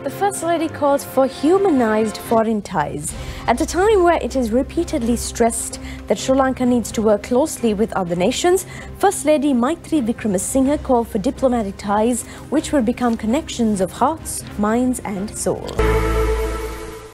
The First Lady calls for humanized foreign ties. At a time where it is repeatedly stressed that Sri Lanka needs to work closely with other nations, First Lady Maitri Wickramasinghe called for diplomatic ties which will become connections of hearts, minds and soul.